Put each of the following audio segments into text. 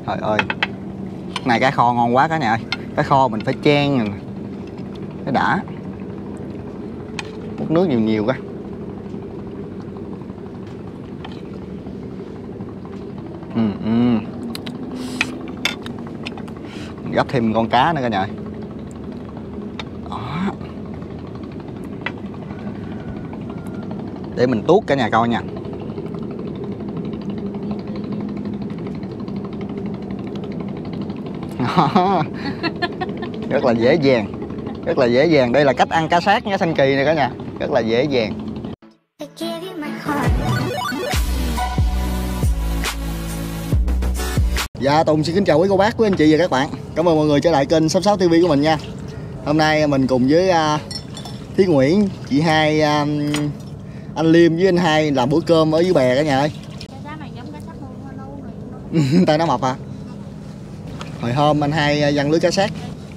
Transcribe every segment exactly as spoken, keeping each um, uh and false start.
Trời ơi, cái này cá kho ngon quá cả nhà ơi. Cá kho mình phải chan rồi cái đã. Múc nước nhiều nhiều coi. Ừ, ừ. Gấp thêm con cá nữa cả nhà ơi. Đó. Để mình tuốt cả nhà coi nha. Rất là dễ dàng. Rất là dễ dàng. Đây là cách ăn cá sát nhá Xanh Kỳ này cả nhà. Rất là dễ dàng. Dạ, Tùng xin kính chào quý cô bác, quý anh chị và các bạn. Cảm ơn mọi người trở lại kênh sáu sáu ti vi của mình nha. Hôm nay mình cùng với uh, Thí Nguyễn, chị Hai, uh, anh Liêm với anh Hai làm bữa cơm ở dưới bè cả nhà ơi. Tay nó mập à? Hồi hôm anh Hai văng lưới cá sát.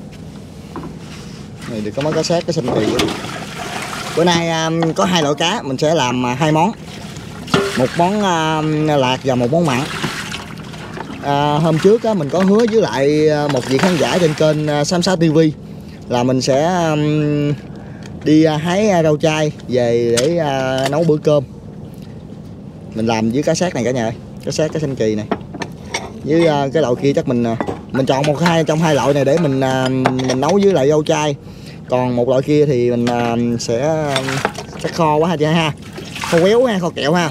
Này được có món cá sát, cái Xanh Kỳ. Bữa nay uh, có hai loại cá, mình sẽ làm uh, hai món. Một món uh, lạc và một món mặn. À, hôm trước á, mình có hứa với lại một vị khán giả trên kênh sáu sáu ti vi là mình sẽ um, đi uh, hái rau chai về để uh, nấu bữa cơm. Mình làm với cá sát này cả nhà ơi, cá sát cái Xanh Kỳ này. Với uh, cái loại kia chắc mình uh, mình chọn một hai trong hai loại này để mình uh, mình nấu với lại rau chai. Còn một loại kia thì mình uh, sẽ uh, sẽ kho quá ha chị ha. Kho quéo ha, kho kẹo ha.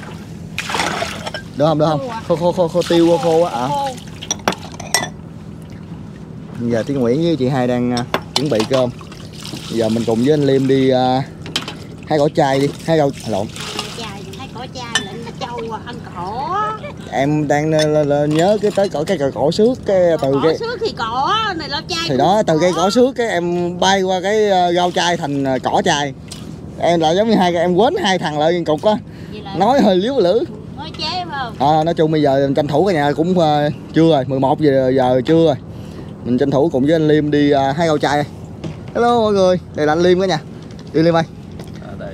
Được không, được không? Khô khô khô, khô tiêu khô á ạ. À. Giờ Thí Nguyễn với chị Hai đang uh, chuẩn bị cơm. Giờ mình cùng với anh Liêm đi uh, hái cỏ chai đi, hái rau lộn. Chai, hái cỏ chai lệnh châu ăn cỏ. Em đang uh, nhớ cái tới cỏ cái cỏ, cỏ xước cái từ cỏ cái xước thì cỏ này rau chai. Thì đó từ cây cỏ xước cái em bay qua cái uh, rau chai thành uh, cỏ chai. Em lại giống như hai em quến hai thằng lại cục á. Nói hơi liếu lử. Nói chế phải không? À, nói chung bây giờ mình tranh thủ cả nhà cũng uh, trưa rồi, mười một giờ giờ trưa rồi. Mình tranh thủ cùng với anh Liêm đi uh, hái rau chai. Hello mọi người, đây là anh Liêm cả nhà. Đi Liêm ơi. À, đây.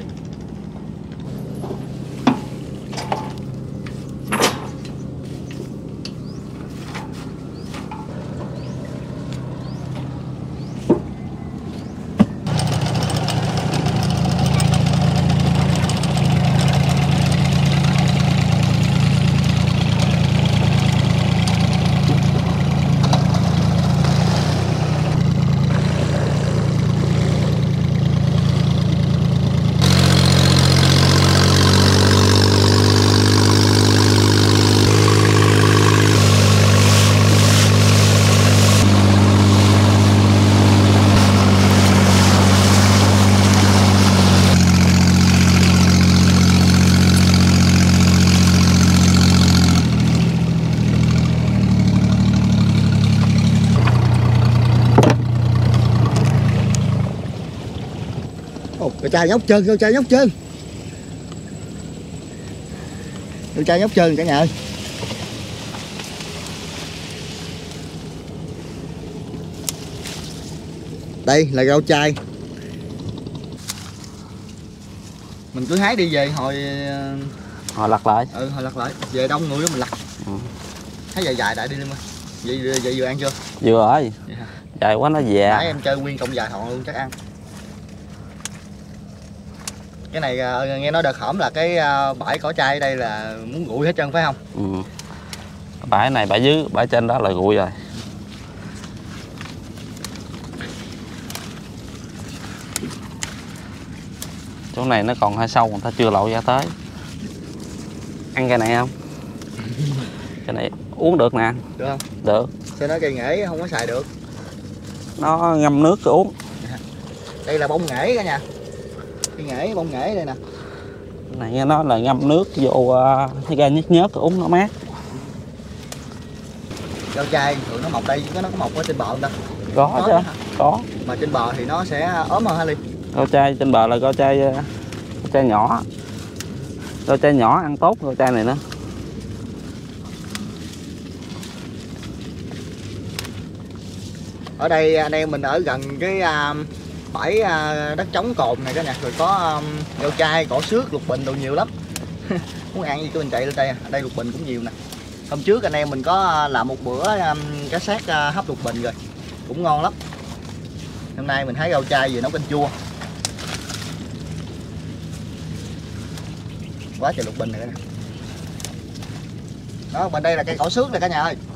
Rau chai nhóc trơn, rau chai nhóc trơn. Rau chai nhóc trơn cả nhà ơi. Đây là rau chai. Mình cứ hái đi về hồi hồi lặt lại. Ừ, hồi lặt lại. Về đông người đó mình lặt. Ừ. Hái dài dài đại đi Liêm ơi. Vậy vậy vừa ăn chưa? Vừa rồi. Dài quá nó già. Nãy em chơi nguyên cọng dài thọn luôn chắc ăn. Cái này uh, nghe nói đợt hổm là cái uh, bãi cỏ chai đây là muốn nguội hết trơn phải không? Ừ. Bãi này bãi dưới, bãi trên đó là nguội rồi. Chỗ này nó còn hơi sâu, người ta chưa lộ ra tới. Ăn cái này không? Cái này uống được nè. Được không? Được. Sao nó cây nghệ không có xài được? Nó ngâm nước rồi uống. Đây là bông nghệ cả nhà. Cây nghệ, bông nghệ đây nè. Này nghe nói là ngâm nước vô uh, ra nhớt nhớt rồi uống nó mát. Rau chai thường nó mọc đây, nó có mọc ở trên bờ không ta? Có chứ, có. Mà trên bờ thì nó sẽ ốm hơn hả Liêm? Rau chai trên bờ là rau chai, rau chai nhỏ. Rau chai nhỏ ăn tốt rau chai này nữa. Ở đây anh em mình ở gần cái uh, bãi uh, đất trống cồn này cả nhà, rồi có um, rau chai, cỏ xước, lục bình đồ nhiều lắm. Muốn ăn gì cứ mình chạy lên đây, ở đây lục bình cũng nhiều nè. Hôm trước anh em mình có làm một bữa um, cá sát uh, hấp lục bình rồi, cũng ngon lắm. Hôm nay mình hái rau chai về nấu canh chua. Quá trời lục bình này nè. Đó, bên đây là cây cỏ xước nè cả nhà ơi.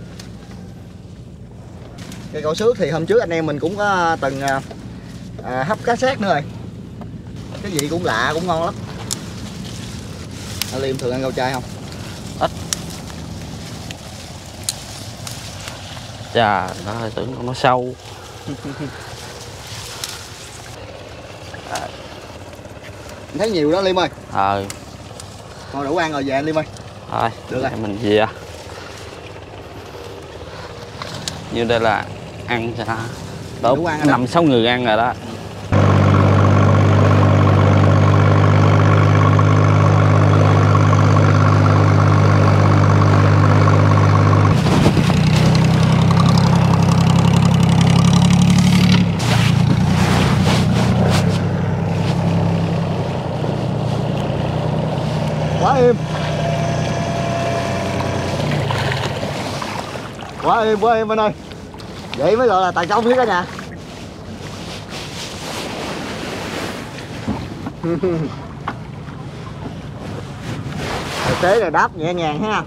Cây cỏ xước thì hôm trước anh em mình cũng có từng uh, uh, hấp cá sát nữa rồi. Cái gì cũng lạ, cũng ngon lắm. Anh Liêm thường ăn rau chai không? Ít. Chà, nó hơi tưởng nó sâu. Mình thấy nhiều đó Liêm ơi. Ờ. Thôi đủ ăn rồi về anh Liêm ơi. Thôi, được rồi. Mình về. Như đây là ăn cho tốt năm sáu người ăn rồi đó. Quá êm. Quá êm, quá êm anh ơi. Vậy mới gọi là tài công chứ cả nhà. Tài xế là đáp nhẹ nhàng ha.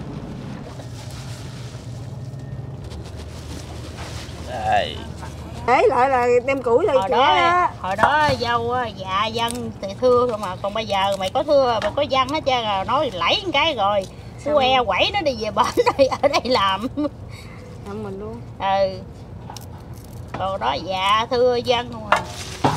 Đây. Đấy lại là đem củi lên. Hồi đó, hồi đó dâu dạ dân thì thưa rồi mà, còn bây giờ mày có thưa mày có dân hết trơn rồi, nói lẫy một cái rồi que quẩy nó đi về bển đây ở đây làm làm mình luôn. Ừ, còn đó dạ thưa dân không à.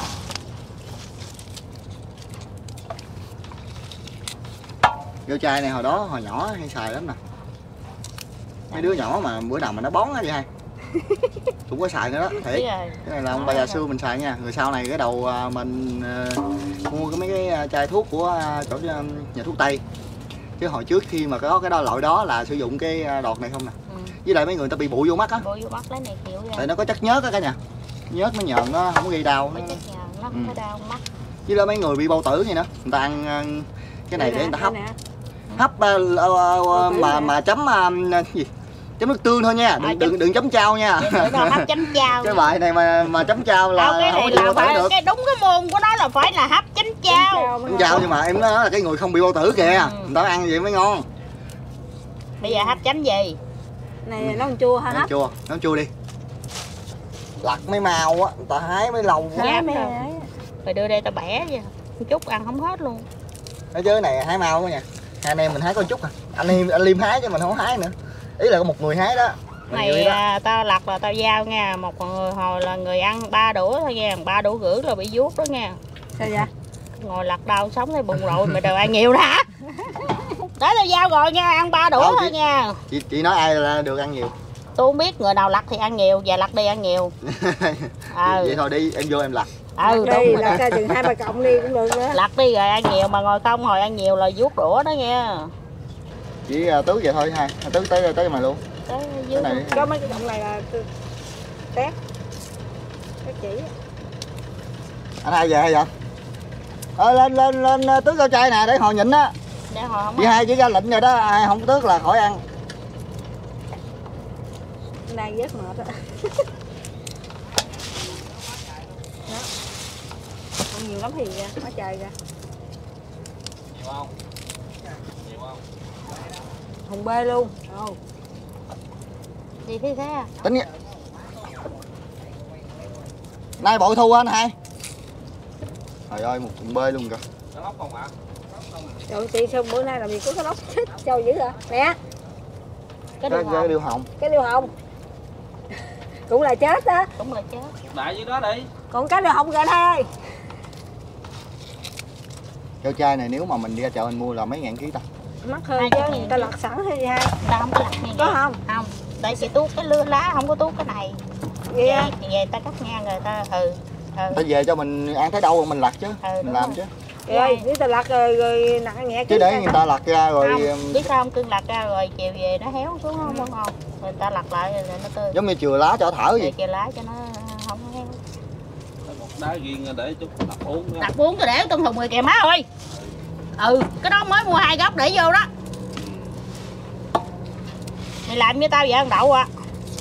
Rau chai này hồi đó hồi nhỏ hay xài lắm nè. Mấy đứa nhỏ mà bữa nào mà nó bón á vậy hay cũng có xài nữa đó, thiệt. Cái này là ông bà già xưa mình xài nha. Rồi sau này cái đầu mình uh, mua cái mấy cái chai thuốc của uh, chỗ uh, nhà thuốc Tây. Chứ hồi trước khi mà có cái đó loại đó là sử dụng cái đọt này không nè. Ừ. Với lại mấy người ta bị bụi vô mắt á. Bụi vô mắt lấy này kiểu ra. Tại nó có chất nhớt á cả nhà. Nhớt nó nhờn nó không có gây đau. Nó chất nhờn nó không có đau mắt. Với lại mấy người bị bao tử gì nữa, người ta ăn uh, cái này để người ta hấp. Hấp uh, uh, uh, mà mà chấm uh, gì? Chấm nước tương thôi nha, đừng à, đừng, đừng chấm chao nha. Hấp chấm chao. Cái bài này mà mà chấm chao là không, cái này không là phải được. Cái đúng cái môn của nó là phải là hấp chấm chao. Chấm chao nhưng mà em nói là cái người không bị bao tử kìa, ừ. Người ta ăn vậy mới ngon. Bây giờ hấp chấm gì? Này ừ. Nấu chua hả? Nấu chua, nấu chua đi. Lặt mấy màu á, người ta hái mấy lâu quá. Rồi đưa đây ta bẻ vậy. Một chút ăn không hết luôn. Nói chứ này hái mau quá nha. Hai anh em mình hái có chút à. Anh Liêm anh Liêm hái chứ mình không hái nữa. Ý là có một người hái đó. Này à, tao lặt là tao giao nha, một người hồi là người ăn ba đũa thôi nha, ba đũa rưỡi là bị vuốt đó nha. Sao vậy? Ngồi lặt đau sống thấy bụng rồi mày đều ăn nhiều đã. Đó tao giao rồi nha, ăn ba đũa Đâu, thôi chị, nha. Chị chị nói ai là được ăn nhiều? Tôi không biết, người nào lặt thì ăn nhiều, và lặt đi ăn nhiều. À. Vậy thôi đi, em vô em lặt. Ừ, lặt đi, lặt ra chừng hai ba cọng đi cũng được nữa. Lặt đi rồi ăn nhiều, mà ngồi không hồi ăn nhiều là vuốt đũa đó nha. Chỉ uh, tứ vậy thôi ha, tứ tới tới mày luôn. Tới dưới này có mấy cái cọng này là tét. Cái chỉ. Anh hai về hay vậy? Ờ, lên lên lên tước rau chai nè để hồi nhịn á. Để hồi không. Chị hai chỉ ra lệnh rồi đó, ai không tước là khỏi ăn. Đang rất mệt á. Không nhiều lắm thì ra, má trời ra. Nhiều không? Nhiều không? Thùng bê luôn. Ồ. Gì thế thế à? Tính nha. Nay bội thu anh hai. Trời ơi một thùng bê luôn kìa. Cá lóc không ạ? Trời chị sao bữa nay làm gì có cá lóc chết trâu dữ hả? Nè. Cái điêu hồng. Cái điêu hồng. Cái điêu hồng. Cũng là chết á. Cũng là chết. Đại dưới đó đi. Còn cái điêu hồng kìa thôi. Rau chai này nếu mà mình đi ra chợ mình mua là mấy ngàn ký ta? Mắc hơn chứ, người ta lặt sẵn hay gì hai? Ta không có lặt nha. Có không? Không. Tại chị tuốt cái lưa lá không có tuốt cái này. Vậy á? Về ta cắt ngang rồi ta ừ. Ừ. Ta về cho mình ăn thấy đâu mình lặt chứ, ừ, mình làm rồi. Chứ. Rồi, nếu ta lặt rồi, rồi nặng nhẹ chứ để người ta lặt ra rồi không, biết sao không, cưng lặt ra rồi chiều về nó héo xuống không không ngon. Rồi người ta lặt lại rồi nó tươi. Giống như chừa lá cho thở gì. Chừa lá cho nó không héo. Một đá riêng để chút đặt uống. Đặt uống cho để trong thùng mười kìa má ơi. Ừ, cái đó mới mua hai gốc để vô đó. mày làm với tao vậy ăn đậu à.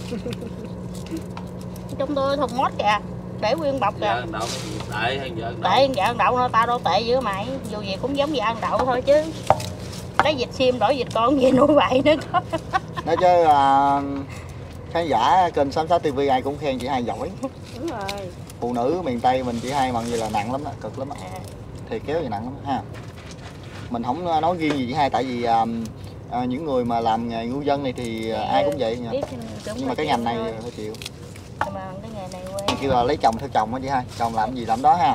Trong tôi thùng mốt kìa, để nguyên bọc kìa. Ăn đậu tệ hơn vợ ăn đậu. Tệ hơn vợ ăn đậu nữa, tao đâu tệ với mày. Dù gì cũng giống vợ ăn đậu thôi chứ. Lấy vịt xiêm đổi vịt con về nuôi vậy nữa. Nói chứ à, khán giả kênh Xám Xát ti vi ai cũng khen chị hai giỏi. Đúng rồi. Phụ nữ miền Tây mình chị hai bằng gì là nặng lắm đó, cực lắm đó. À. Thì kéo gì nặng lắm ha. Mình không nói riêng gì chị hai, tại vì à, à, những người mà làm nghề ngư dân này thì à, ai cũng vậy nha. Biết, Nhưng mà cái ngành này phải chịu. Mà cái nghề này quen. Kêu là lấy chồng theo chồng á chị hai, chồng làm gì làm đó ha. À.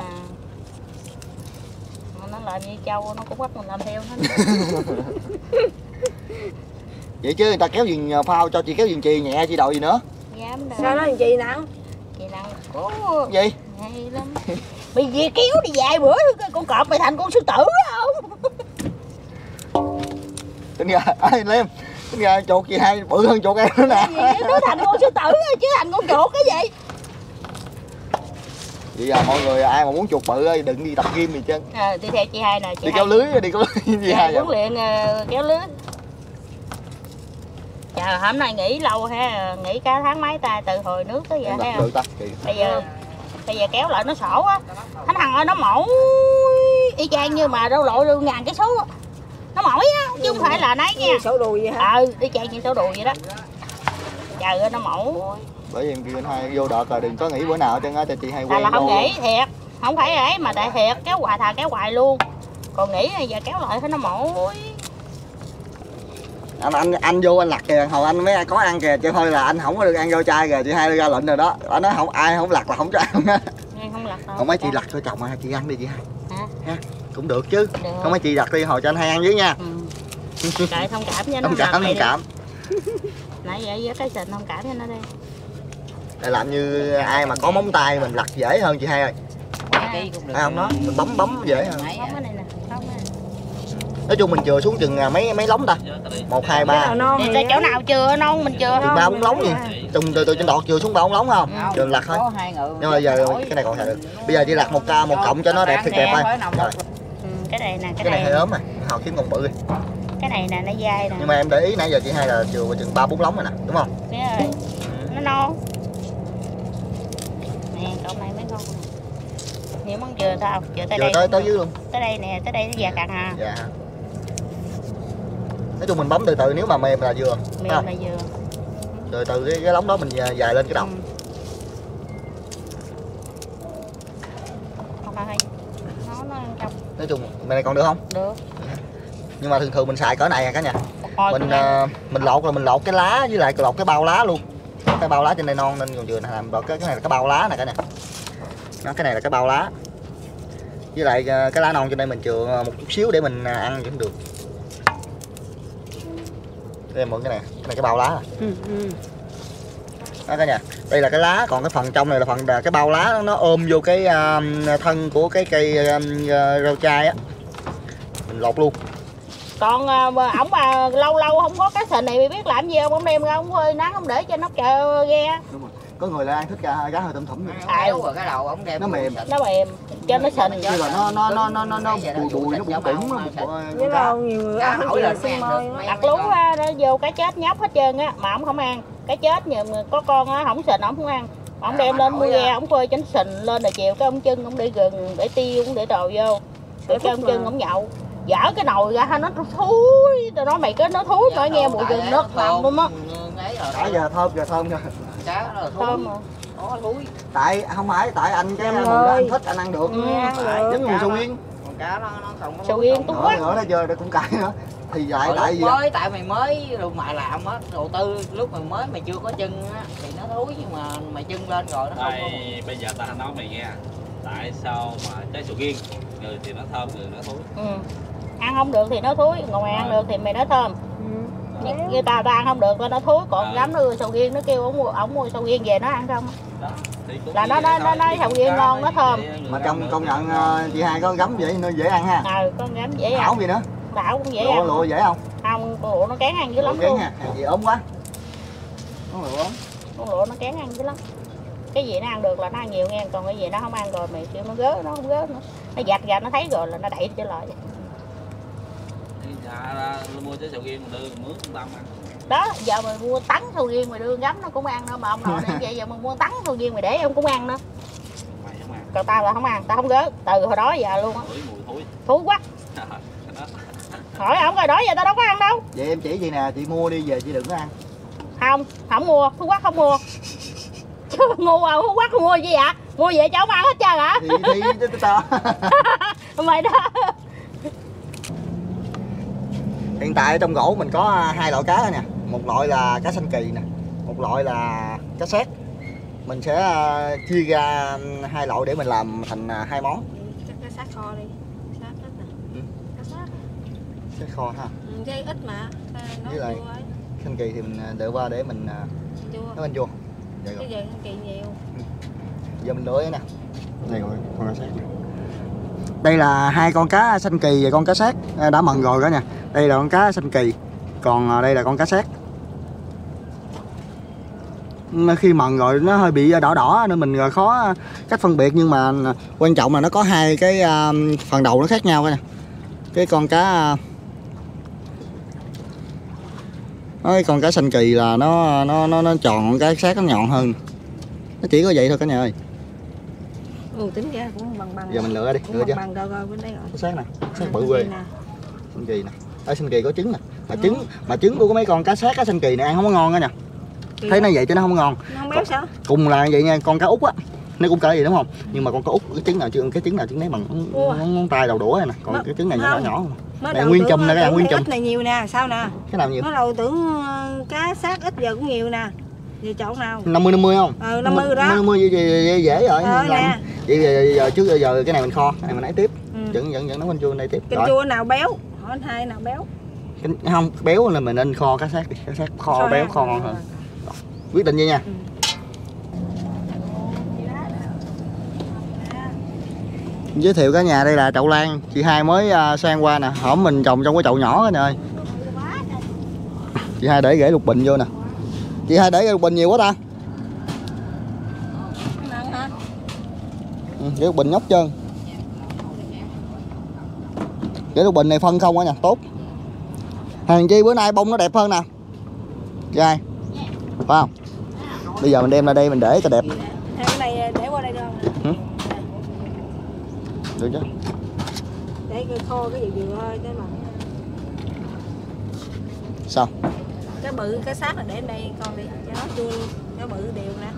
Nó làm như trâu nó cũng bắt mình làm theo nó. Vậy chứ người ta kéo viền phao cho chị kéo viền chì nhẹ chị đội gì nữa. Dám đâu. Sao nói chị nặng? Chị nặng cố. Gì? Hay lắm. Mày về kéo đi vài bữa con cọp mày thành con sư tử không? Tính ra, ai Lem, tính ra chuột chị hai bự hơn chuột em nữa nè. Nó thành con sư tử chứ thành con chuột cái gì? Vậy giờ mọi người ai mà muốn chuột bự ơi đừng đi tập gym gì chứ. À, đi theo chị hai nè. Chị đi hai. kéo lưới, đi kéo lưới gì hai vậy? Huấn luyện uh, kéo lưới. Trời hôm nay nghỉ lâu ha, nghỉ cả tháng mấy ta từ hồi nước tới giờ thấy không? Ta, bây giờ bây giờ kéo lại nó sổ á, thánh thằng ơi nó mỏi y chang như mà đâu lộ đâu ngàn cái số á. Nó mỏi á chứ không phải là nấy nha. Sổ đùi vậy hả? Ờ y chang như sổ đùi vậy đó. Trời ơi nó mỏi. Bởi vì em kêu anh hai vô đợt rồi đừng có nghỉ bữa nào cho cho chị hai quen. Là không nghỉ thiệt, không phải ấy mà tại thiệt kéo hoài thà kéo hoài luôn. Còn nghỉ giờ kéo lại thấy nó mỏi. anh anh anh vô anh lặt kìa, hồi anh mới có ăn kìa chứ thôi là anh không có được ăn vô chai kìa, chị hai ra lệnh rồi đó. Anh nói không ai không lặt là không cho ăn á. Không lặt đâu. Không mấy chị lặt cho chồng mà chị ăn đi chị hai. Hả? Ha, cũng được chứ. Được. Không mấy chị lặt đi hồi cho anh hai ăn dưới nha. Ừ. Trời thông cảm với nó. Thông cảm, thông cảm. Nãy vậy với cái sình thông cảm cho nó đi. Để làm như ai mà có móng tay mình lặt dễ hơn chị hai ơi. Ai không đó, mình bấm bấm dễ hơn. Bấm cái này nè, bấm cái này. Nói chung mình chừa xuống chừng mấy mấy lóng ta. Một hai ba. Thì ta chỗ nào chừa non mình chừa. Chừng ba bốn lóng gì. Từng từ từ trên đọt chừa xuống ba bốn lóng không? Chừa lặt thôi. Nhưng mà giờ cái này còn xài được. Bây giờ chỉ lặt một ca một cộng cho nó đẹp thiệt đẹp thôi. Rồi. Ừ, cái này nè, cái, Cái này này hơi ốm à, họ kiếm con bự đi. cái này nè nó dai nè. Nhưng mà em để ý nãy giờ chị hai là chừa chừng ba bốn lóng rồi nè, đúng không? Biết rồi. Nó non. Nè, cậu này mới ngon. Nhiều món chừa sao? Chừa tới Chừa đây. tới tới dưới luôn. Tới đây nè, tới đây nó già cặn à. Dạ. Nói chung mình bấm từ từ, nếu mà mềm là vừa. Mềm là vừa. Từ từ cái, cái lóng đó mình dài lên cái đầu. Ừ. Không phải nó nó ăn trong. Nói chung mày này còn được không? Được. Nhưng mà thường thường mình xài cỡ này à cả nhà. Hồi Mình uh, mình lột là mình lột cái lá với lại lột cái bao lá luôn. Cái bao lá trên đây non nên còn vừa làm lột cái cái này là cái bao lá này cả nhà. Nó cái này là cái bao lá. Với lại uh, cái lá non trên đây mình chừa một chút xíu để mình uh, ăn vẫn được. Đây mượn cái này, cái này cái bao lá. Ừ, ừ. Đó cả nhà. Đây là cái lá, còn cái phần trong này là phần cái bao lá nó ôm vô cái uh, thân của cái cây uh, rau chai á. Mình lột luôn. còn uh, ổng mà lâu lâu không có cái sình này mày biết làm gì không? Ông đem ra ông phơi nắng không để cho nó chờ ghe. Đúng rồi. Có người là ăn thích cá, cá hơi thum thủm. Kéo rồi cái đầu ổng đem nó mềm. Nó mềm cho nó sình. Như là nó nó nó nó nó nó bùi bùi nó cũng cũng nó với đâu nhiều người ăn không là xin môi. Đặt lú á, nó vô cái chết nhóc hết trơn á mà ổng không ăn. Cái chết nhưng có con á không sình ổng không ăn. Ổng đem lên mua ghe ổng phơi tránh sình lên rồi chiều cái ông chân ổng để gừng để tiêu ổng để đồ vô. Để cái ông chân ổng nhậu. Dở cái nồi ra nó thúi, tao nói mày cứ nó thúi mà nghe mùi gừng nước thầm luôn á. Cá giờ thơm giờ thơm nha. Cá nó là Thơm mà. thúi. Tại không phải tại anh cái mùi đó anh thích anh ăn được. Ừ, ăn được. Giống mùi sầu riêng. Còn cá nó nó không có sầu riêng tốt quá. Nữa nó giờ đây cũng cay nữa. Thì tại tại gì? Mới tại mày mới rồi mày làm á, đầu tư lúc mày mới mày chưa có chân á thì nó thúi, nhưng mà mày chân lên rồi nó không. Đây bây giờ ta nói mày nghe. Tại sao mà trái sầu riêng người thì nó thơm người nó thối. Ừ. Ăn không được thì nó thúi, còn mày ăn được thì mày nói thơm. Ừ. Như tao tao ăn không được nó thúi, còn dám nó ưa sầu riêng nó kêu ổng mua ổng mua sầu riêng về nó ăn không? Đó, là nó nó nó nói sầu riêng ngon nó thơm. Mà trong công nhận chị hai có gấm vậy nó dễ ăn ha. Ừ, con gấm dễ ăn. Thảo gì nữa? Thảo cũng dễ lụa, ăn. lụa dễ không? Không, con lụa nó kén ăn dữ lắm kén luôn. Ha. Hàng gì ốm quá. Con lụa ốm. Con lụa nó kén ăn dữ lắm. Cái gì nó ăn được là nó ăn nhiều nghe, còn cái gì nó không ăn rồi mày kêu nó gớ nó không gớ nữa. Nó giặt ra nó thấy rồi là nó đẩy trở lại. Dạ ra mua trái sầu riêng đưa mướn tâm ăn. đó giờ mình mua tắn sầu riêng mà đưa gắm nó cũng ăn nữa, mà ông nội này vậy giờ mình mua tắn sầu riêng mà để ông cũng ăn nữa. Còn tao là không ăn, tao không gớt từ hồi đó giờ luôn á. Thúi quá. Hỏi ổng rồi đó giờ tao đâu có ăn đâu. Vậy em chỉ gì nè, chị mua đi về chị đừng có ăn. Không, không mua, Phú Quốc không mua. Chứ ngu à, Phú Quốc không mua gì vậy? Mua về cho ông ăn hết trơn hả? Thì thì to. Mày đó. Hiện tại trong gỗ mình có hai loại cá nè, một loại là cá xanh kỳ nè, một loại là cá sét. Mình sẽ chia ra hai loại để mình làm thành hai món. Cá sát kho đi, sát ít nè. Ừ. Cá sát. Sát kho ha. Ừ, cái ít mà. Với lại xanh kỳ thì mình đợi qua để mình nấu canh chua. Vậy rồi. Cái giờ kỳ nhiều. Ừ. Giờ mình lựa nè. Đây rồi, con cá sét. Đây là hai con cá xanh kỳ và con cá sét đã mần rồi đó nha. Đây là con cá xanh kỳ, còn đây là con cá sét. Khi mần rồi nó hơi bị đỏ đỏ nên mình khó cách phân biệt, nhưng mà quan trọng là nó có hai cái phần đầu nó khác nhau coi nè. Cái con cá cái con cá xanh kỳ là nó nó nó nó tròn, con cá sét nó nhọn hơn. Nó chỉ có vậy thôi cả nhà ơi. Ừ, tính ra cũng bằng bằng. Giờ mình lựa đi, lựa chưa? Bằng rồi rồi bên đây rồi. Cá sét nè, sét bự ghê. Xanh kỳ nè. Ở xanh kỳ có trứng nè. Mà ừ. trứng mà trứng của mấy con cá sét cá xanh kỳ này ăn không có ngon đó nha. Kỳ thấy nó vậy chứ nó không ngon. Nó không béo sao? Cùng là vậy nha, con cá út á nó cũng cỡ gì đúng không? Nhưng mà con cá út cái trứng nào chứ cái trứng nào trứng đấy bằng ngón, ngón tay đầu đũa này nè, còn Mất, cái trứng này nhỏ nhỏ. Này nguyên chùm nè, cái này nguyên chùm. Ít này nhiều nè, sao nè? Cái nào nhiều? Nó đầu tưởng cá sát ít giờ cũng nhiều nè. Vậy chọn nào? năm mươi năm mươi không? Ừ, năm mươi đó. năm mươi dễ, dễ rồi. Ờ, nè. Vậy giờ, giờ trước giờ cái này mình kho, cái này mình lấy tiếp. Ừ. Vẫn vẫn vẫn nấu canh chua này tiếp. Canh chua nào béo? Hỏi anh hai nào béo? Không, béo là mình nên kho cá sét đi, cá sét kho, kho béo kho ngon hơn. Quyết định vậy nha. Ừ. Giới thiệu cả nhà đây là chậu lan, chị hai mới uh, sang qua nè, hổm mình trồng trong cái chậu nhỏ đó nè ơi. Chị hai để rễ lục bình vô nè. Chị hai để rễ lục bình nhiều quá ta. Ừ, rễ lục bình nhóc trơn. Rễ lục bình này phân không á nha, tốt. Hàng chi bữa nay bông nó đẹp hơn nè. Chị hai, phải không? Bây giờ mình đem ra đây mình để cho đẹp. Cái này để qua đây được không? Ừ. Được chứ. Để cái kho cái gì vừa thôi chứ mà. Sao? Cái bự cái xác là để đây con đi cho nó chua luôn, nó bự đều nè.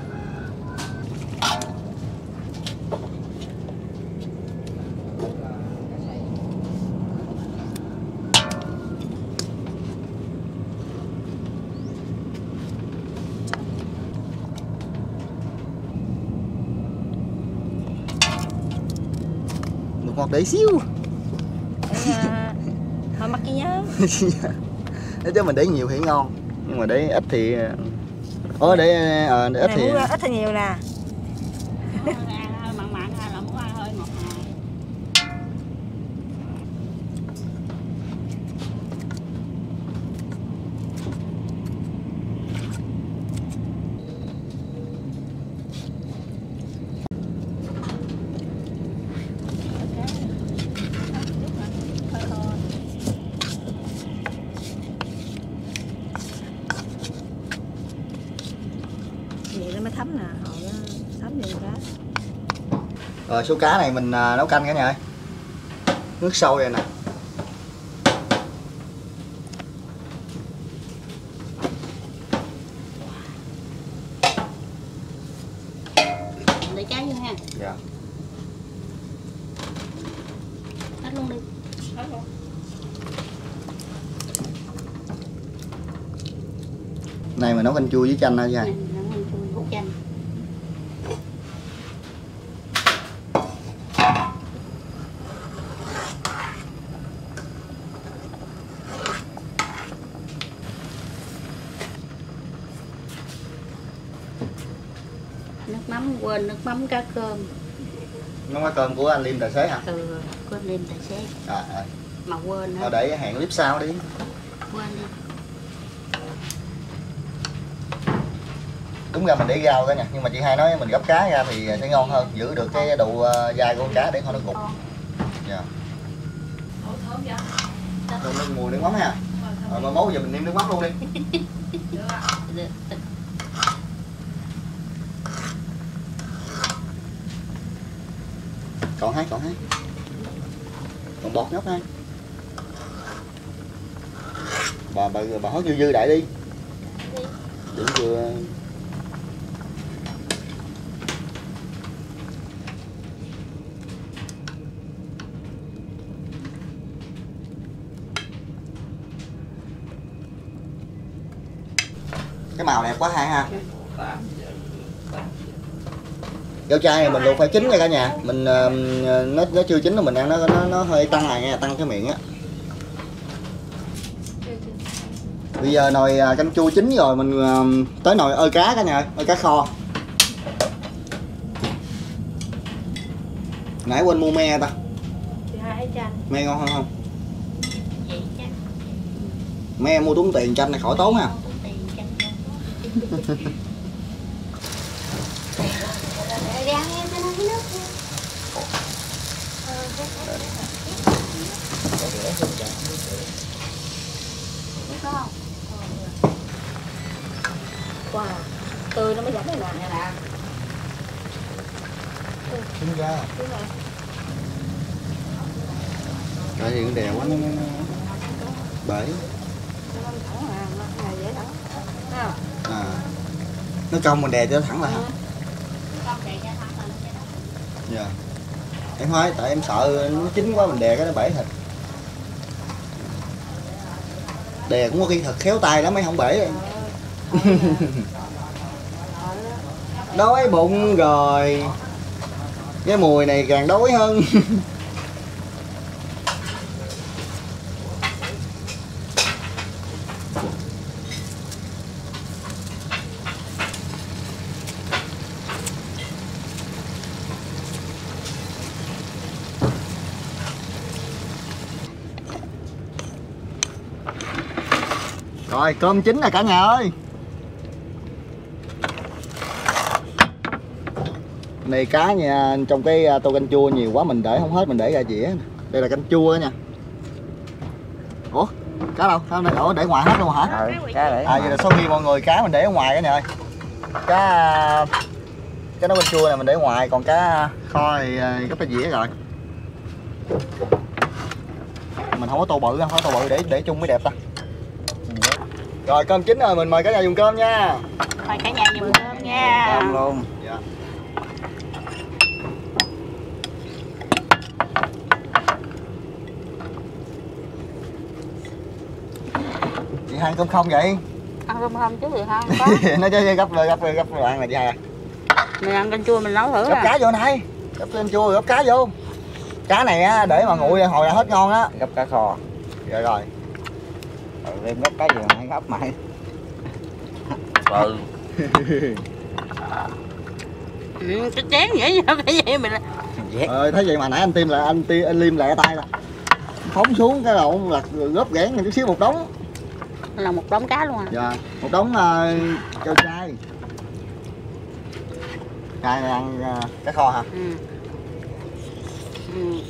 Ngọt để xíu. Để, à, thôi mắc cái nhớ. Để chứ mình để nhiều thì ngon, nhưng mà để ít thì ớ để, à, để ít này thì ít thì nhiều nè. Mặn mặn hay là muốn ăn hơi ngọt ngào. Vậy nó mới thấm nè, hồi nó thấm nhiều cá. Rồi số cá này mình à, nấu canh cả nhà ơi. Nước sôi rồi nè. Để trái vô ha. Dạ. Hết luôn đi. Hết luôn. Này mình nấu canh chua với chanh hả chị hai? Nấu canh chua với chanh. Nước mắm, quên nước mắm cá cơm. Nước mắm cơm của anh Liêm tài xế hả? Ừ, quên Liêm tài xế. À, à. Mà quên Thôi để hẹn clip sau đi. Quên đi. Đúng ra mình để rau cả nha, nhưng mà chị hai nói mình gấp cá ra thì sẽ ngon hơn, giữ được cái độ uh, dai của con cá để không nó cục. Dạ. Tôi nó mùi nước mắm ha. Rồi mà mốt giờ mình nêm nước mắm luôn đi. Còn hai, còn hai. Còn bọt nhóc hai. Bà bà bà hót dư dư đại đi. Đừng vừa. Cái màu đẹp quá hai ha. Gao chai này mình luộc phải chín nha cả nhà. Mình uh, nó nó chưa chín rồi mình ăn nó nó nó hơi tăng này nha, tăng cái miệng á. Bây giờ nồi canh chua chín rồi mình uh, tới nồi ơi cá cả nhà ơi, ơi cá kho. Nãy quên mua me ta. Me ngon hơn không? Me mua tốn tiền, chanh này khỏi tốn ha. Wow, tươi nó mới dẫn đây nè nè. Chín ra. Cái gì cũng đều quá nó bể. À, nó cong mình đè cho nó thẳng lại hả? Dạ. Em nói tại em sợ nó chín quá mình đè cái nó bể thịt. Đè cũng có khi thật khéo tay lắm mới không bể. Đói bụng rồi. Cái mùi này càng đói hơn. Rồi cơm chín rồi cả nhà ơi. Này cá nha, trong cái tô canh chua nhiều quá mình để không hết, mình để ra dĩa. Đây là canh chua đó nha. Ủa cá đâu? Sao đây? Ủa để ngoài hết luôn hả? Ừ, cá để à vậy là sau khi mọi người cá mình để ở ngoài cả nhà ơi. Cá cái nấu canh chua này mình để ngoài, còn cá kho thì gấp cái dĩa rồi. Mình không có tô bự, không có tô bự để để chung mới đẹp ta. Rồi cơm chín rồi, mình mời cả nhà dùng cơm nha. Mời cả nhà dùng cơm nha. cơm luôn. Dạ. Chị hai cơm không vậy? Ăn cơm không chứ gì không có. Nó chơi gấp gấp gấp đồ ăn là chị hai à. Mình ăn canh chua mình nấu thử. Gấp cá vô này, gấp canh chua gấp cá vô. Cá này á để mà nguội hồi là hết ngon á. Gấp cá kho. Rồi rồi. Ừ, đem gấp cá gì mà hay gấp mày. Ừ. Ừ, cái chén vậy sao phải vậy mình. Ờ, thấy vậy mà nãy anh tim là anh tim anh liêm lẹ tay là phóng xuống cái đầu là góp ghén chút xíu một đống. Là một đống cá luôn à? Dạ, một đống uh, châu chai. Chai này ăn uh, cá kho hả? Ừ. Ừ.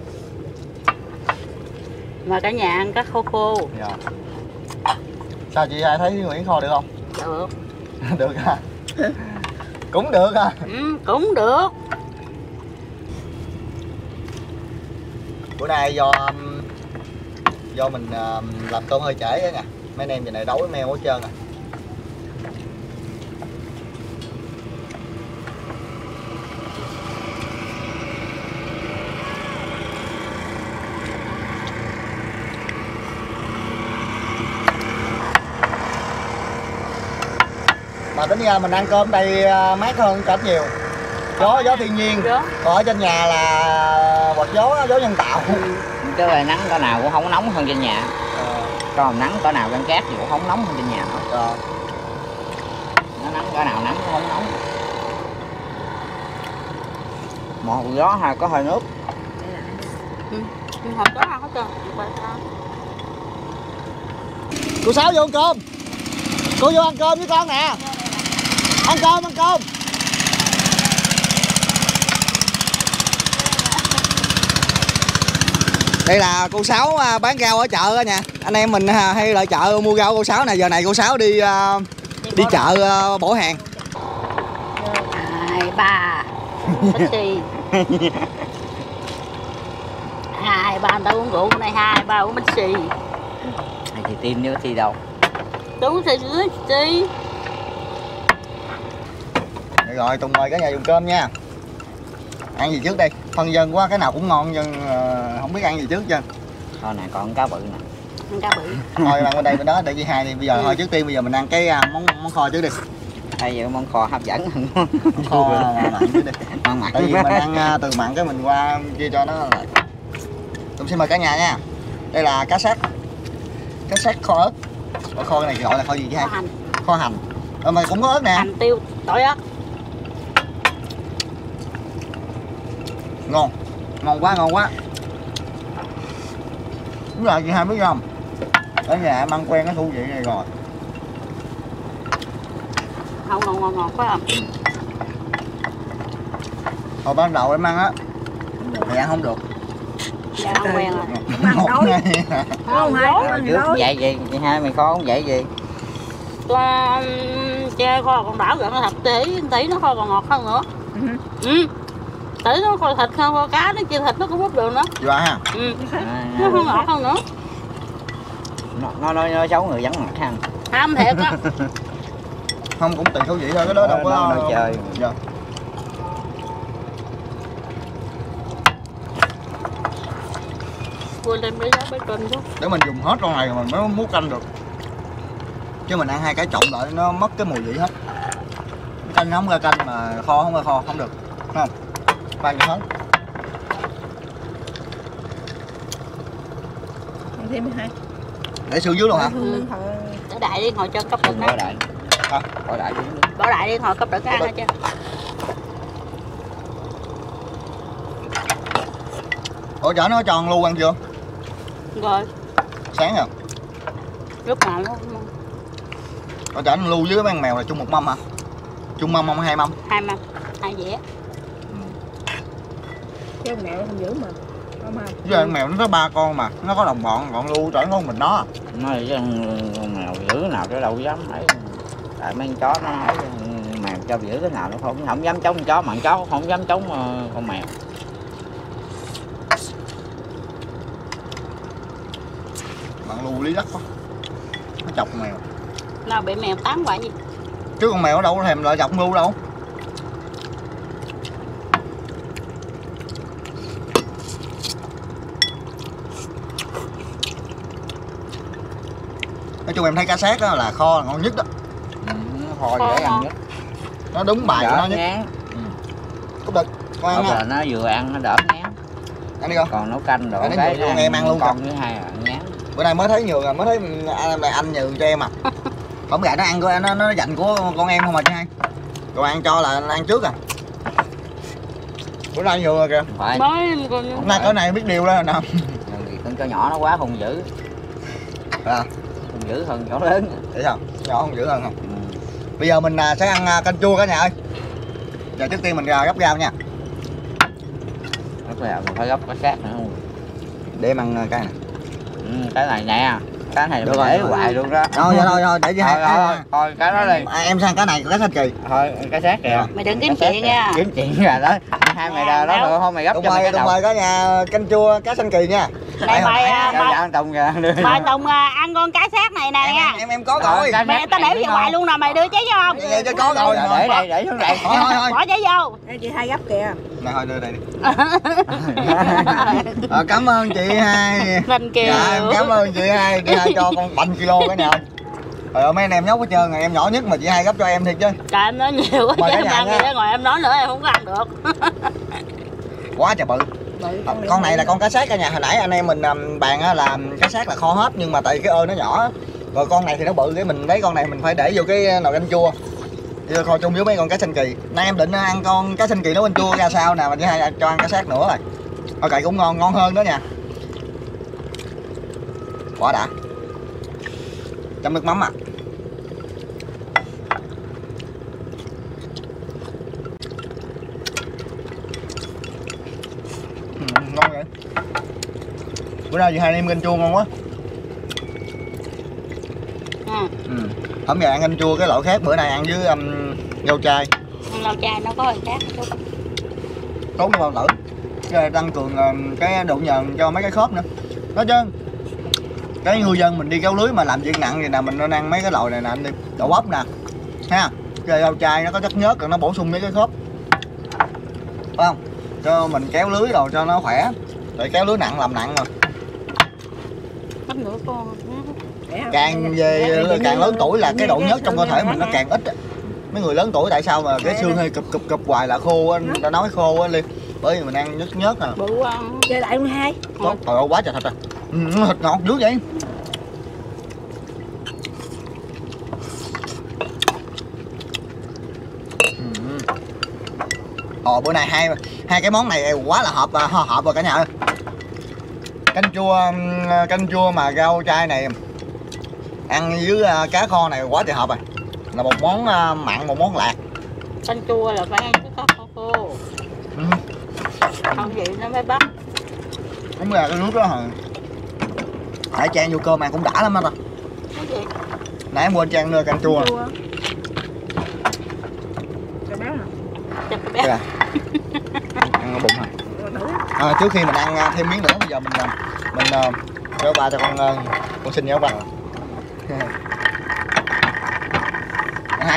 Mà cả nhà ăn cá khô khô. Dạ. Sao chị hai thấy Nguyễn kho được không? Được. Được ha. Cũng được à. Ừ, cũng được. Bữa nay do do mình uh, làm cơm hơi trễ á nè, mấy anh em giờ này đói meo hết trơn à. Mà tính ra mình ăn cơm đây mát hơn cả nhiều. Gió gió thiên nhiên. Còn ở trên nhà là quạt gió gió nhân tạo. Chứ là nắng cỡ nào cũng không nóng hơn trên nhà. Ờ. Còn nắng cỡ nào canh cát thì cũng không nóng hơn trên nhà. Ờ. Nó nắng cỡ nào nắng cũng không nóng. Một gió hay có hơi nước. Ừ. Không có ăn hết trơn. Cô Sáu vô ăn cơm. Cô vô ăn cơm với con nè. Ăn cơm, ăn cơm. Đây là cô Sáu bán rau ở chợ đó nha. Anh em mình hay lại chợ mua rau cô Sáu này. Giờ này cô Sáu đi uh, đi, đi chợ uh, bổ hàng. Hai ba đi. Hai ba người ta uống rượu này, hai ba uống bánh xì. Này thì tim nữa thì đâu. Đúng thì dưới đi. Rồi Tùng mời cả nhà dùng cơm nha. Ăn gì trước đây? Phân dân quá, cái nào cũng ngon nhưng uh, không biết ăn gì trước chứ. Thôi này còn cá bự nè. Ăn cá bự. Thôi ăn bên đây bên đó để chị hai đi. Bây giờ ừ. thôi trước tiên bây giờ mình ăn cái uh, món món kho trước đi. Hay vậy món kho hấp dẫn hơn. Món kho uh, mặn trước đi. Mặn mặn. Tại vì mình ăn uh, từ mặn cái mình qua chia cho nó lại. Tùng xin mời cả nhà nha. Đây là cá sát. Cá sát kho ớt. Ở kho này gọi là kho gì chứ hai? Kho hành. Kho hành. Ờ, mà cũng có ớt nè. Hành tiêu, tỏi ớt. Ngon, ngon quá, ngon quá. Đúng là chị hai biết không? Ở nhà em ăn quen cái thú vị này rồi. Không, ngon ngon ngọt quá. Hồi ban đầu em ăn á thì ăn không được. Dạ không quen rồi. Ngọt ngay. Không hai Trước vậy gì, chị hai mày kho không vậy gì? Qua che kho còn đảo gần nó thịt tí, tí nó kho còn ngọt hơn nữa. Ừ. Tí nó kho thịt hơn, kho cá nó chia thịt nó cũng hút được nữa. Dạ ha. Ừ. Nó không ngọt hơn nữa. Nó nó nó, nó xấu người vắng mặt ha. Không thiệt á. Không cũng tùy khẩu vị thôi, cái đó đâu có nó, nó chơi. Dạ. Quên đem cái giá bếp canh xuống. Để mình dùng hết con này rồi mình mới múc canh được. Chứ mình ăn hai cái trộn lại nó mất cái mùi vị hết. Canh nó không ra canh mà kho không ra kho không được. Đúng không? Ban cho hết. Ăn thêm hai. Để xương dưới luôn hả? Ừ. Để đại đi ngồi cho cấp đựng Bỏ ăn. đại. À. Bỏ đại xuống đi. Bỏ đại đi ngồi cấp đựng ăn hết chứ. Ủa chở nó tròn lu ăn chưa? Rồi. Sáng rồi. Lúc nào nó Ủa chở nó lu với cái con mèo là chung một mâm hả? Chung mâm không hai mâm? hai mâm, hai dĩa. Cái con mèo nó không giữ mà. Không hai. Với con mèo nó có ba con mà, nó có đồng bọn, còn lu trở con mình nó. Nó là con mèo giữ nào cho đâu dám ấy. Tại mấy con chó nó ấy, mèo cho giữ cái nào nó không không dám chống con chó, mà con chó không dám chống con mèo. Bạn lu lý đất quá. Nó chọc con mèo. Nào bị mèo tán quả gì? Chứ con mèo đâu có thèm lại chọc lu đâu. Nói chung em thấy cá sát đó là kho là ngon nhất đó. Ừ, nó kho dễ ăn nhất. Nó đúng bài của nó nhất. Ngán. Ừ. Cúp đực, con ăn Là ha. nó vừa ăn nó đỡ ngán. Ăn đi con. Còn nấu canh rồi Để cái nhường cho em ăn luôn con thứ hai là ngán. Bữa nay mới thấy nhường rồi, mới thấy anh, anh nhường cho em à. Không gậy nó ăn của nó nó dành của con em không mà chứ hay. Rồi ăn cho là ăn trước à. Bữa nay nhường rồi kìa. Phải. Mới con Hôm nay cỡ này biết điều đó nè. Con chó nhỏ nó quá hung dữ. À, Hung dữ hơn chó lớn. để sao? Nhỏ không dữ hơn không? Ừ. Bây giờ mình sẽ ăn canh chua cả nhà ơi. Giờ trước tiên mình gấp rau nha. Rất là mình phải gấp cái sát nữa không? Để em ăn cái này. Ừ, cái này nè. Cái này Được mình rồi, để được hoài rồi. luôn đó. Thôi thôi thôi để với Thôi, hai. thôi, thôi, cái đó đi. À, em sang cái này cái thanh kỳ. Thôi, cái sát kìa. mày đừng kiếm chuyện nha. Kiếm chuyện rồi đó. Hai mày ra đó được không? Mày gấp Tùng cho mày mời cái Tùng đầu. mời cả nhà canh chua cá xanh kỳ nha. Này mày à, Dạ, mày dạ, Tùng kìa. mày Tùng à, ăn con cá sát này nè Em nha. em, em em có Rồi, rồi. cái- Mày tao để về ngoài luôn nè, mày đưa cháy vô không? Vậy cho có rồi. Rồi, để đây, để xuống đây. Thôi thôi thôi. Bỏ cháy vô. Đây chị hai gấp kìa. Này thôi đưa đây đi. Ờ, cảm ơn chị hai. Mình kìa. Dạ em cảm ơn chị hai. Chị hai cho con bành kilo cái nhà ơi. Trời ơi mấy anh em nhóc hết trơn rồi, em nhỏ nhất mà chị hai gấp cho em thiệt chứ. Trời em nói nhiều quá Mời chứ cả em nhà ăn nha. đi ra ngoài em nói nữa em không có ăn được. Quá trời bự. Bự, Ờ, con này là con cá sát cả nhà, hồi nãy anh em mình um, bàn á là cá sát là kho hết nhưng mà tại cái ơ nó nhỏ. Rồi con này thì nó bự, cái mình lấy con này mình phải để vô cái nồi canh chua. Đi kho chung với mấy con cá xanh kỳ. Nay em định ăn con cá xanh kỳ nấu canh chua ra sao nè, mà chị hai cho ăn cá sát nữa rồi. Ok cũng ngon, ngon hơn đó nha. Quá đã. Chấm nước mắm à. Ừ, ngon vậy. Bữa nay chị hai em canh chua ngon quá. Ừ. Ừ. Hôm giờ ăn canh chua cái loại khác, bữa nay ăn với um, rau chai. Ăn rau chai nó có hơi khác chút. Tốt cho bao tử. Cái tăng cường um, cái độ nhờn cho mấy cái khớp nữa. Nói chứ cái ngư dân mình đi kéo lưới mà làm việc nặng thì nào mình nên ăn mấy cái loại này nè anh đi. Đậu bắp nè. Ha. Cái rau chai nó có chất nhớt, còn nó bổ sung mấy cái khớp. Phải không? Cho mình kéo lưới rồi cho nó khỏe. Tại kéo lưới nặng làm nặng mà. Bắp nữa con. Càng về càng lớn tuổi là cái độ nhớt trong cơ thể mình nó càng ít. Mấy người lớn tuổi tại sao mà cái xương hơi cụp cụp cụp hoài là khô á, người ta nói khô á Liên. Bởi vì mình ăn nhớt nhớt nè. Bự ăn. Chơi lại luôn hai. Tốt, trời ơi quá trời thịt rồi. Ừ, thịt ngọt dữ vậy. Ồ bữa nay hai hai cái món này quá là hợp hợp rồi cả nhà ơi. Canh chua canh chua mà rau chai này ăn với cá kho này quá trời hợp rồi. Là một món mặn, một món lạc. Canh chua là phải ăn với cá kho khô. Ừ. Không vậy nó mới bắt. Đúng là cái nước đó hả? Nãy chan vô cơm ăn cũng đã lắm á ta. Cái gì? Nãy em quên chan nữa canh chua. Chua. Cái béo nè. Chặt cái béo. Ăn ở bụng hả? À, trước khi mình ăn thêm miếng nữa bây giờ mình mình cho bà cho con con xin nhau bà. Hai.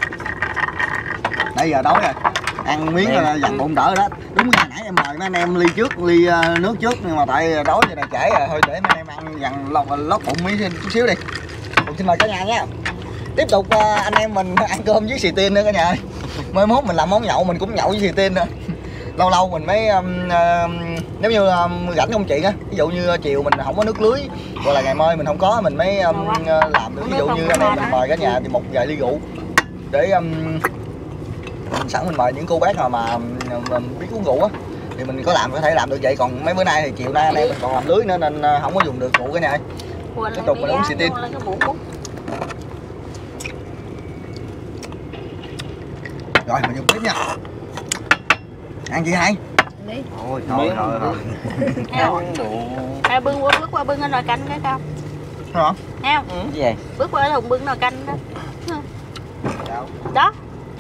Nãy giờ đói rồi. Ăn miếng là dằn bụng đỡ đó. Đúng rồi nãy em mời mấy anh em ly trước, ly nước trước nhưng mà tại đói giờ này trễ rồi thôi để mấy anh em ăn dằn lót lót bụng miếng chút xíu đi. Cùng xin mời cả nhà nha. Tiếp tục anh em mình ăn cơm với xì tin nữa cả nhà ơi. Mới mốt mình làm món nhậu mình cũng nhậu với xì tin nữa. Lâu lâu mình mới um, uh, nếu như um, rảnh không chị á, ví dụ như chiều mình không có nước lưới hoặc là ngày mai mình không có mình mới um, uh, làm được, ví dụ như anh em mình mời cả nhà thì một vài ly rượu để um, mình sẵn mình mời những cô bác nào mà um, biết uống rượu á thì mình có làm có thể làm được vậy. Còn mấy bữa nay thì chiều nay anh em mình còn làm lưới nữa nên uh, không có dùng được rượu cả nhà ơi. Tiếp tục mình uống xì tin. Rồi mình dùng tiếp nha. Ăn gì hay? Đi. Ôi thôi thôi thôi. Hai bưng qua bước qua bưng ở nồi canh cái không? Hả? Heo. Ừ. Cái gì? Bước qua thùng bưng nồi canh đó. Đâu? Đó.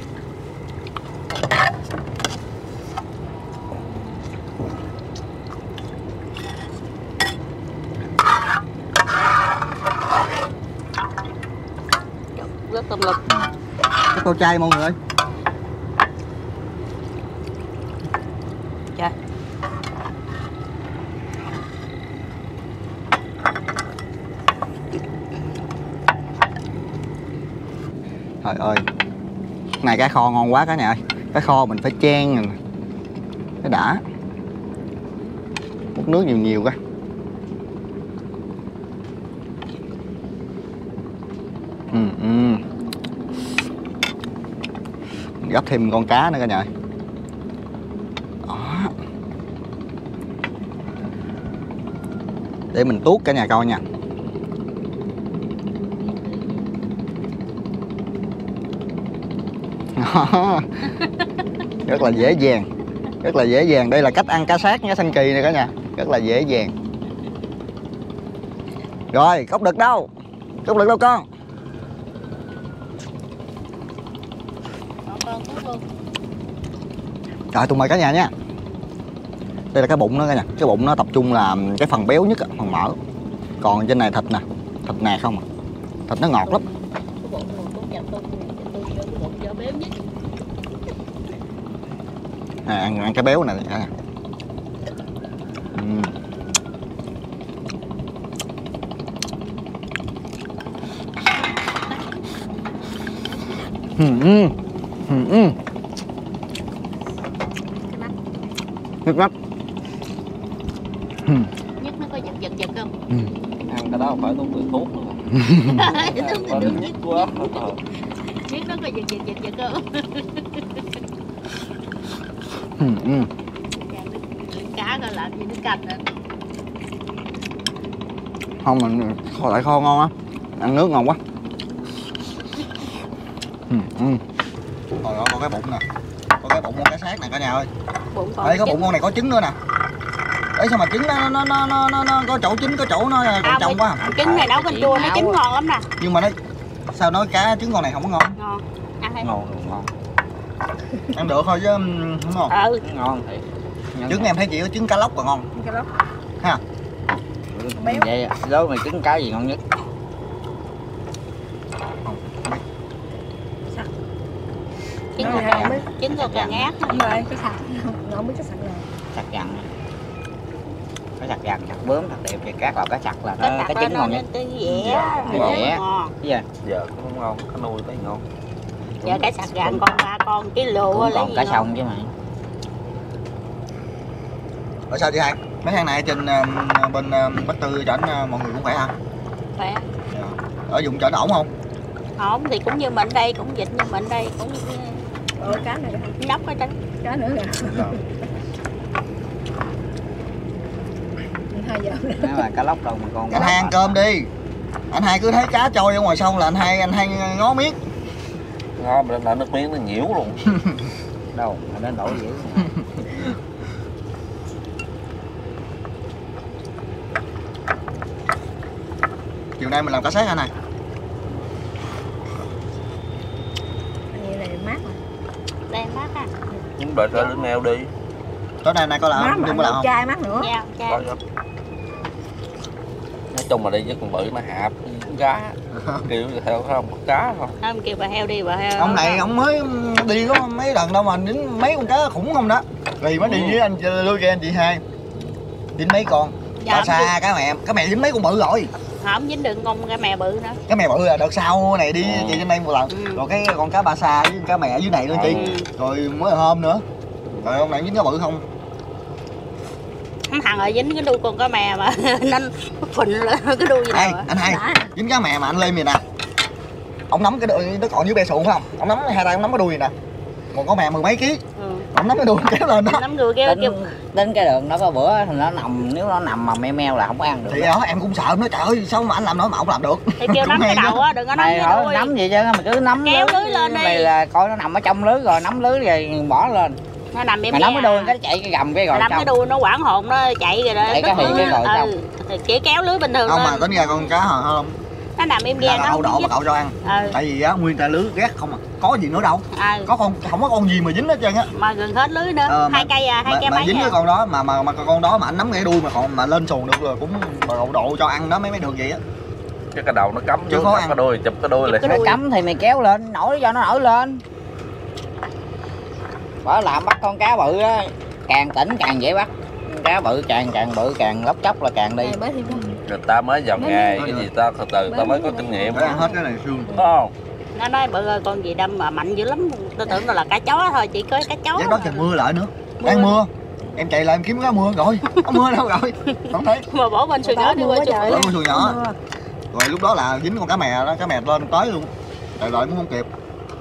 Rất tâm lực. Cái tô chay mọi người ơi. Trời. Trời ơi. Này cá kho ngon quá cả nhà ơi. Cá kho mình phải chan rồi. Cái đã. Múc nước nhiều nhiều coi. Ừ, ừ. Gấp thêm con cá nữa cả nhà ơi. Đó. Để mình tuốt cả nhà coi nha. Rất là dễ dàng. Rất là dễ dàng. Đây là cách ăn cá sát nhá Xanh Kỳ này cả nhà. Rất là dễ dàng. Rồi, cốc đực đâu? Cốc đực đâu con? Rồi tôi mời cả nhà nha. Đây là cái bụng đó cả nhà. Cái bụng nó tập trung là cái phần béo nhất, phần mỡ. Còn trên này thịt nè. Thịt nạc không à. Thịt nó ngọt lắm. À, ăn, ăn cái béo này cả nhà. Uhm. Ừ, ừ, ừ. Nước mắt. Nhất nó có giật giật giật không? Ừ. Ăn cái đó không phải uống từ thuốc nữa. Đúng Nhất quá. Nhất nó có giật giật giật giật không? Ừ, ừ. Cá coi làm gì nước canh nữa. Không mình kho lại kho ngon á. Ăn nước ngon quá. Ừ, ừ. Rồi có cái bụng nè. Có cái bụng con cá sát nè cả nhà ơi. Bụng còn Đây có trứng. bụng con này có trứng nữa nè. ấy sao mà trứng nó nó nó nó, nó, nó có chỗ chín có chỗ nó còn À, trong quá. trứng này nấu canh chua nó chín ngon lắm nè. Nhưng mà nó sao nói cá trứng con này không có ngon. Ngon. Ăn thấy Ngon ngon. Ăn được thôi chứ không ngon. Ừ. Ngon thiệt. Trứng em thấy chỉ có trứng cá lóc là ngon. Cái đó. Ha. Béo. Vậy đối mày trứng cá gì ngon nhất? Trứng Nó con là gà. mới- Trứng con gà ngát. Đúng rồi, cái sạc. Nó không biết cái sạc nào. Sặc dằn. Cái sặc dằn, sặc bướm, sặc đẹp thì các loại cá sặc là Cái nó- sặc cái nó trứng ngon nhất. cái dẻ. Cái dẻ. Ngon. Cái gì? Giờ cũng không ngon, cá nuôi thấy ngon. Giờ cái sặc gà con ba con cái lụa Cũng lấy còn gì cá ngon. sông chứ mày. Ở sao chị hai? Mấy tháng này trên uh, bên uh, Bắc Tư chảnh uh, mọi người cũng khỏe hả? Khỏe. Ở vùng chảnh ổn không? Không thì cũng như mình đây, cũng dịch như mình đây, cũng Ủa cá này nhóc ở trên. cá nữa nè. Hai giờ. Nó là cá lóc đâu mà con. Anh hai ăn cơm đi. Anh hai cứ thấy cá trôi ở ngoài sông là anh hai anh hai ngó miết. Ngon mà là nước miếng nó nhiễu luôn. Đâu mà nó nổi dữ. Chiều nay mình làm cá xác anh này. Như này mát rồi. Đây mát à. Nhưng đợi ra lưng neo đi. Tối nay nay có làm Mát không? mà Đừng có làm ăn không? chai mát nữa. Nha, cha. Coi cho. Nói chung là đi với con bự nó hạp con cá. Kiểu theo không có cá không. Không kêu bà heo đi, bà heo. Ông này ông mới đi có mấy lần đâu mà dính mấy con cá khủng không đó. Vì mới đi với anh lưu cho anh chị hai. Dính mấy con. Dạ, Cá không xa, cá mè, cá mè dính mấy con bự rồi. Không dính đựng con cái mè bự nữa. Cá mè bự là đợt sau này đi Ừ. chị trên đây một lần. Ừ. Rồi cái con cá ba sa với cá mè ở dưới này nữa chị. Ừ. Rồi mới hôm nữa. Rồi ông này dính cá bự không? Thằng rồi dính cái đuôi con cá mè mà nên phình lên cái đuôi gì Ê, nào anh hai, Đã. dính cá mè mà anh lên vậy nè. Ông nắm cái đuôi nó còn dưới bê sụn phải không? Ông nắm hai tay ông nắm cái đuôi này nè. Một con mè mười mấy ký, Ừ. ông nắm cái đuôi kéo lên đó. Nắm đuôi kêu kêu Tính, tính cái đường đó có bữa thì nó nằm, nếu nó nằm mà meo meo là không có ăn được. Thì đó em cũng sợ nó trời ơi sao mà anh làm nói mà ông làm được. thì kêu nắm cái đầu á, đừng có nắm Mày cái hỏi đuôi. nắm gì chứ mày cứ nắm Kéo lưới lên đi. Mày là coi nó nằm ở trong lưới rồi nắm lưới rồi bỏ lên. Nó nằm em Mày nắm cái đuôi cái nó chạy cái gầm cái rồi nắm cái xong. đuôi nó quảng hồn nó chạy rồi đó. Chạy cái Tức thì cái nữa. rồi xong. Ừ. Thì chỉ kéo lưới bình thường Không mà lên. tính ra con cá hả không? Nó nằm im Là ra nó đậu không độ mà dính. cậu cho ăn. Ừ. Tại vì á nguyên tay lưới ghét không à. Có gì nữa đâu. Ừ. Có con không có con gì mà dính hết trơn á. Mà gần hết lưới nữa. Ờ, mà- hai cây à, hai Mà, cây mà mấy dính à. cái con đó mà mà mà con đó mà anh nắm cái đuôi mà còn mà lên xuồng được rồi cũng mà đậu độ cho ăn đó mấy mấy được vậy á. Cái cái đầu nó cắm Chứ vô khó chụp ăn. cái đuôi, chụp cái đuôi Chụp lại. cái Mày đuôi. cắm thì mày kéo lên, nổi cho nó nổi lên. Bỏ làm bắt con cá bự á, càng tỉnh càng dễ bắt. Cá bự càng càng bự càng lóc chóc là càng đi. Này mới thêm không? Người ta mới vào nghề, cái gì ta từ từ ta mới có kinh nghiệm. Để ăn hết cái này xương. Đúng không? Nó nói bự ơi con gì đâm mà mạnh dữ lắm. Tôi tưởng nó là cá chó thôi, chỉ có cá chó. Giấc đó trời mưa lại nữa. Mưa. Đang mưa. Em chạy lại em kiếm cá mưa rồi. Có mưa đâu rồi. Không thấy. Mà bỏ bên sườn nhỏ đi qua chụp. Bỏ con xuồng nhỏ. Rồi lúc đó là dính con cá mè đó, cá mè lên tới luôn. Đợi đợi cũng không kịp.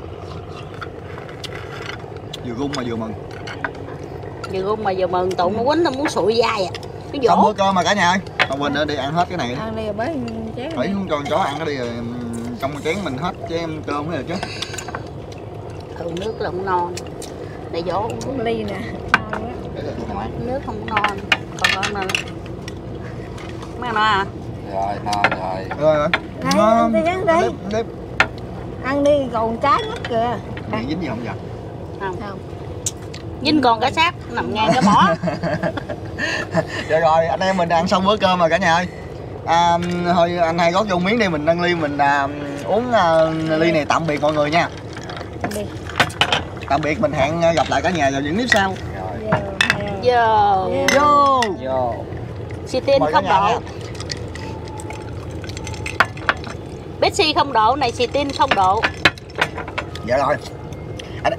Vừa gung mà vừa mừng. Vừa gung mà vừa mừng tụi nó quýnh nó muốn sụi dai à. Cái Xong bữa vỗ. cơm mà cả nhà ơi. Không quên nữa đi ăn hết cái này. Ăn đi rồi bới chén. Phải cho con chó ăn nó đi rồi trong cái chén mình hết chứ em cơm mới được chứ. Ừ, nước là không non. Để vỗ Uống ly nè. Ngon quá. Để là tôi hỏi. nước không non. Còn con nào mấy ăn nói à? Rồi, thôi rồi. Rồi rồi. Này, Ngon. đi ăn đi. Lếp, lếp. Ăn đi còn trái mất kìa. Này dính gì không vậy? Không. Dính con cá xác nằm ngang cái mỏ. Dạ rồi anh em mình ăn xong bữa cơm rồi cả nhà ơi. À, thôi anh hai gót vô miếng đi mình nâng ly mình à, uống à, ly này tạm biệt mọi người nha. Đi. Tạm biệt mình hẹn gặp lại cả nhà vào những clip sau. Giờ. hai- Giờ Vô. Vô. xì tin Mời cả không nhà nha. độ. Betsy không độ này xì tin không độ. Dạ rồi. Anh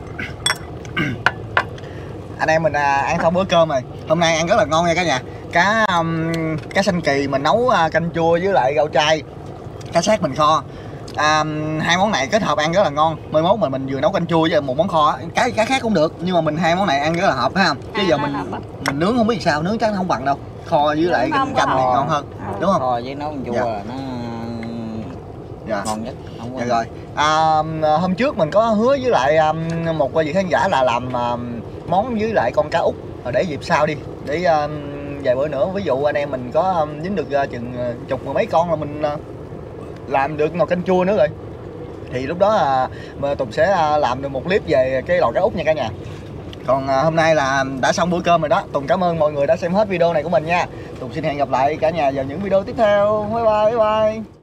anh em mình à, ăn xong bữa cơm rồi. Hôm nay ăn rất là ngon nha cả nhà. Cá um, cá xanh kỳ mình nấu uh, canh chua với lại rau chay. Cá xác mình kho. À, hai món này kết hợp ăn rất là ngon. Mai mốt mà mình vừa nấu canh chua với một món kho, cái cá khác cũng được, nhưng mà mình hai món này ăn rất là hợp phải không? Chứ À, giờ nó mình hợp á. mình nướng không biết sao, nướng chắc không bằng đâu. Kho với lại Nướng không canh có này hợp. ngon hơn, đúng không? Thôi với nấu con chua Dạ. là nó Dạ. ngon nhất. Không có Dạ rồi. À, hôm trước mình có hứa với lại um, một vị khán giả là làm um, món với lại con cá út, rồi để dịp sau đi, để um, vài bữa nữa, ví dụ anh em mình có um, dính được uh, chừng uh, chục mười mấy con là mình uh, làm được nồi canh chua nữa rồi. Thì lúc đó uh, Tùng sẽ uh, làm được một clip về cái lò cá út nha cả nhà. Còn uh, hôm nay là đã xong bữa cơm rồi đó. Tùng cảm ơn mọi người đã xem hết video này của mình nha. Tùng xin hẹn gặp lại cả nhà vào những video tiếp theo. Bye bye bye bye.